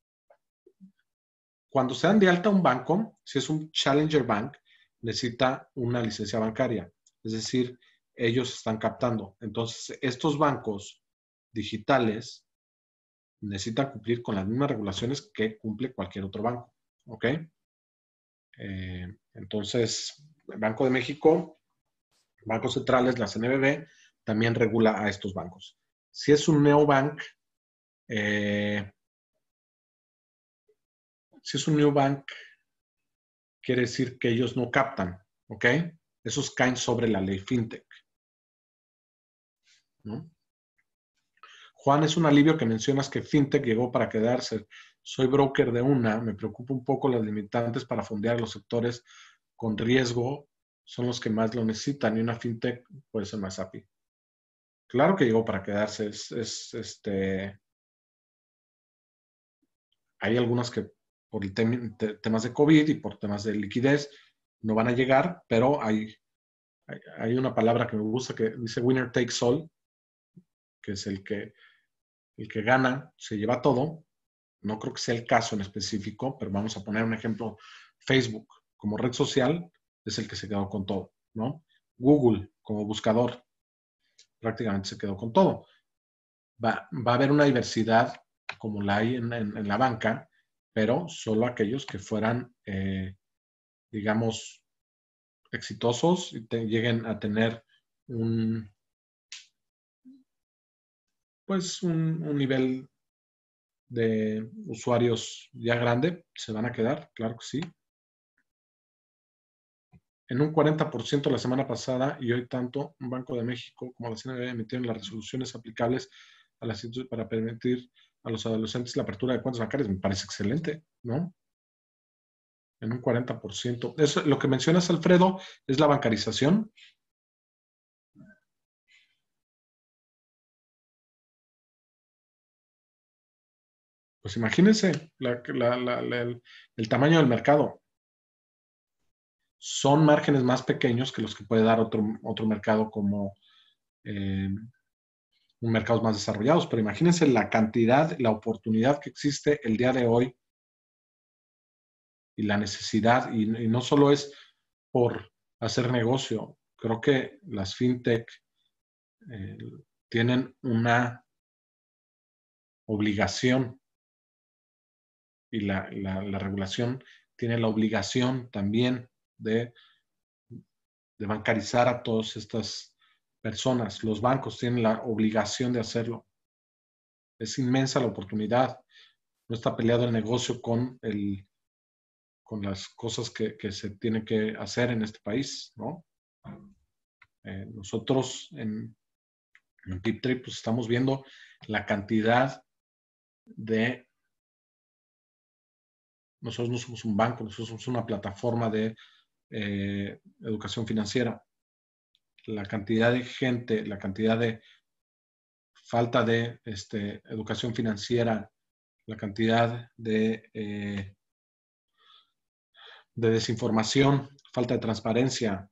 Cuando se dan de alta un banco, si es un Challenger Bank, necesita una licencia bancaria. Es decir, ellos están captando. Entonces, estos bancos digitales necesitan cumplir con las mismas regulaciones que cumple cualquier otro banco. ¿Ok? Eh, entonces, el Banco de México, bancos centrales, la C N B B, también regula a estos bancos. Si es un neobank, eh, si es un neobank, quiere decir que ellos no captan, ¿ok? Esos caen sobre la ley FinTech, ¿no? Juan, es un alivio que mencionas que FinTech llegó para quedarse. Soy broker de una, me preocupa un poco las limitantes para fondear los sectores con riesgo, son los que más lo necesitan y una FinTech puede ser más A P I. Claro que llegó para quedarse, es, es este, hay algunas que por el tem te temas de COVID y por temas de liquidez no van a llegar, pero hay, hay, hay una palabra que me gusta que dice winner takes all, que es el que, el que gana, se lleva todo. No creo que sea el caso en específico, pero vamos a poner un ejemplo. Facebook como red social es el que se quedó con todo, ¿no? Google como buscador prácticamente se quedó con todo. Va, va a haber una diversidad como la hay en, en, en la banca, pero solo aquellos que fueran, eh, digamos, exitosos y te, lleguen a tener un, pues un, un nivel de usuarios ya grande, se van a quedar, claro que sí. En un cuarenta por ciento la semana pasada y hoy tanto un Banco de México como la C N B emitieron las resoluciones aplicables a las instituciones para permitir a los adolescentes la apertura de cuentas bancarias. Me parece excelente, ¿no? En un cuarenta por ciento. Eso, lo que mencionas, Alfredo, es la bancarización. Pues imagínense la, la, la, la, el, el tamaño del mercado. Son márgenes más pequeños que los que puede dar otro, otro mercado como eh, un mercado más desarrollados, pero imagínense la cantidad, la oportunidad que existe el día de hoy y la necesidad, y, y no solo es por hacer negocio, creo que las fintech eh, tienen una obligación y la, la, la regulación tiene la obligación también de, de bancarizar a todas estas personas. Los bancos tienen la obligación de hacerlo. Es inmensa la oportunidad. No está peleado el negocio con, el, con las cosas que, que se tienen que hacer en este país, ¿no? Eh, nosotros en, en PipTrade pues estamos viendo la cantidad de... Nosotros no somos un banco, nosotros somos una plataforma de eh, educación financiera. La cantidad de gente, la cantidad de falta de este, educación financiera, la cantidad de, eh, de desinformación, falta de transparencia.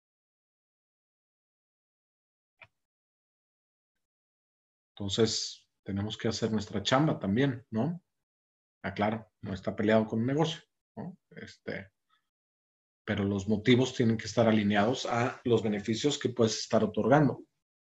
Entonces, tenemos que hacer nuestra chamba también, ¿no? Ah, claro, no está peleado con un negocio, ¿no? Este, pero los motivos tienen que estar alineados a los beneficios que puedes estar otorgando.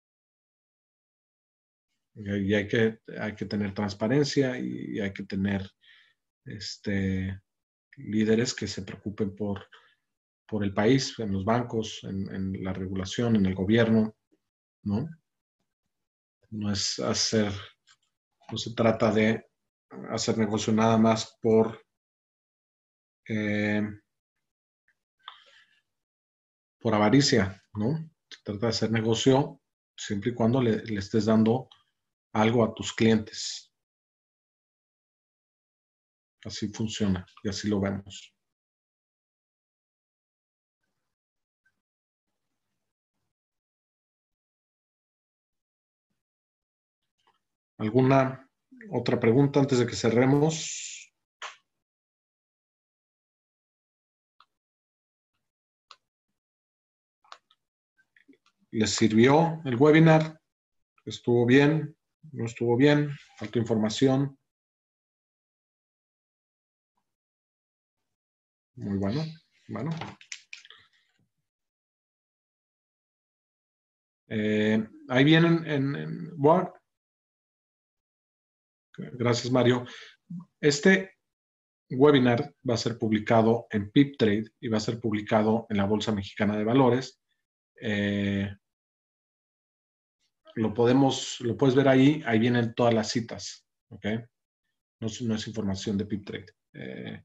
Y hay que, hay que tener transparencia y hay que tener este, líderes que se preocupen por, por el país, en los bancos, en, en la regulación, en el gobierno, ¿no? No es hacer, no se trata de hacer negocio nada más por eh, por avaricia, ¿no? Se trata de hacer negocio siempre y cuando le, le estés dando algo a tus clientes. Así funciona y así lo vemos. ¿Alguna otra pregunta antes de que cerremos? ¿Les sirvió el webinar? ¿Estuvo bien? ¿No estuvo bien? ¿Faltó información? Muy bueno. Bueno. Eh, ahí vienen en, en Word. Gracias, Mario. Este webinar va a ser publicado en PipTrade y va a ser publicado en la Bolsa Mexicana de Valores. Eh, lo podemos, lo puedes ver ahí, ahí vienen todas las citas, ¿ok? No es, no es información de PipTrade. Eh,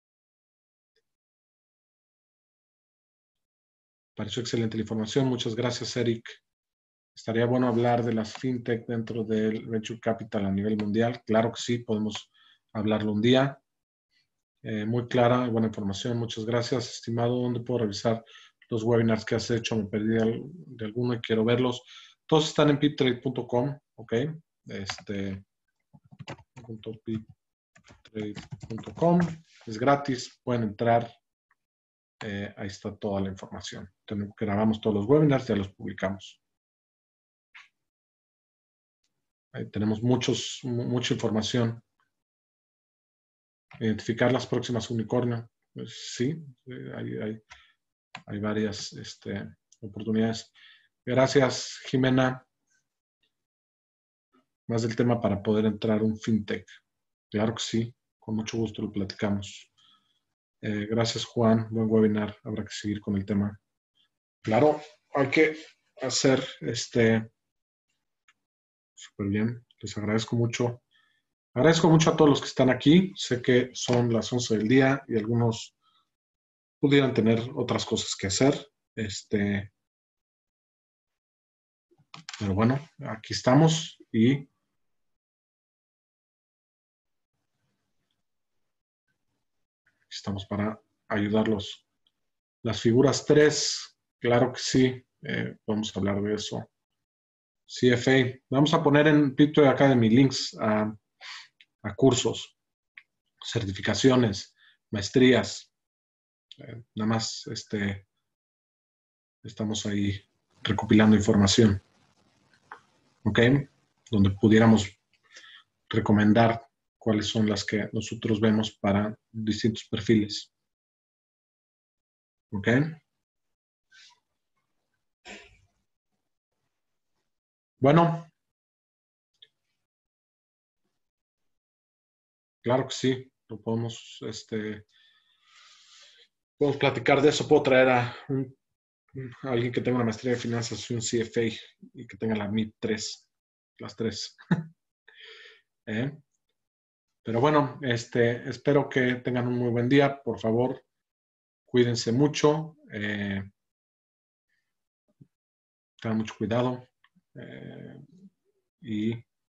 pareció excelente la información, muchas gracias, Eric. Estaría bueno hablar de las fintech dentro del Venture Capital a nivel mundial. Claro que sí, podemos hablarlo un día. Eh, muy clara, buena información, muchas gracias, estimado. ¿Dónde puedo revisar los webinars que has hecho? Me perdí de, de alguno y quiero verlos. Todos están en piptrade punto com, ¿ok? Este, piptrade punto com, es gratis, pueden entrar, eh, ahí está toda la información. Tenemos, grabamos todos los webinars, ya los publicamos. Ahí tenemos muchos, mucha información. Identificar las próximas unicornios, pues sí, hay, hay, hay varias este, oportunidades. Gracias, Jimena. Más del tema para poder entrar un fintech. Claro que sí, con mucho gusto lo platicamos. Eh, gracias, Juan. Buen webinar. Habrá que seguir con el tema. Claro, hay que hacer este súper bien. Les agradezco mucho. Agradezco mucho a todos los que están aquí. Sé que son las once del día y algunos pudieran tener otras cosas que hacer. Este, pero bueno, aquí estamos y estamos para ayudarlos. Las figuras tres, claro que sí, eh, vamos a hablar de eso. C F A, vamos a poner en PipTrade Academy links a a cursos, certificaciones, maestrías. Eh, nada más este, estamos ahí recopilando información, ¿ok? Donde pudiéramos recomendar cuáles son las que nosotros vemos para distintos perfiles, ¿ok? Bueno, claro que sí, lo podemos, este, podemos platicar de eso. Puedo traer a, un, a alguien que tenga una maestría de finanzas y un C F A y que tenga la M I P tres, las tres. ¿Eh? Pero bueno, este, espero que tengan un muy buen día. Por favor, cuídense mucho, eh, tengan mucho cuidado eh, y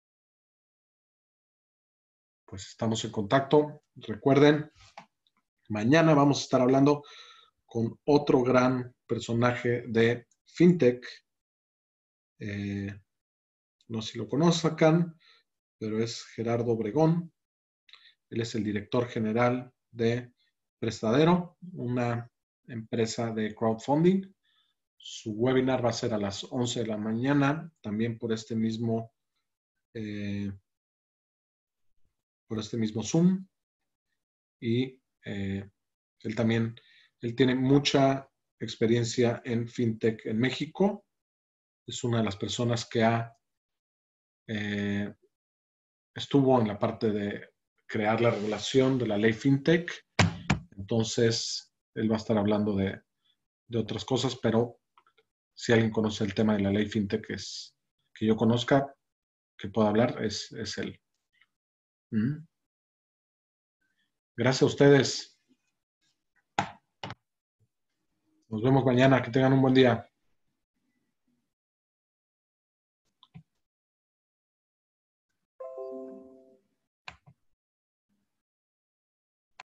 pues estamos en contacto. Recuerden, mañana vamos a estar hablando con otro gran personaje de FinTech. Eh, no sé si lo conozcan, pero es Gerardo Obregón. Él es el director general de Prestadero, una empresa de crowdfunding. Su webinar va a ser a las once de la mañana, también por este mismo, eh, por este mismo Zoom. Y eh, él también, él tiene mucha experiencia en FinTech en México. Es una de las personas que ha, eh, estuvo en la parte de crear la regulación de la ley FinTech. Entonces, él va a estar hablando de, de otras cosas, pero si alguien conoce el tema de la ley FinTech es, que yo conozca, que pueda hablar, es, es él. ¿Mm? Gracias a ustedes. Nos vemos mañana. Que tengan un buen día.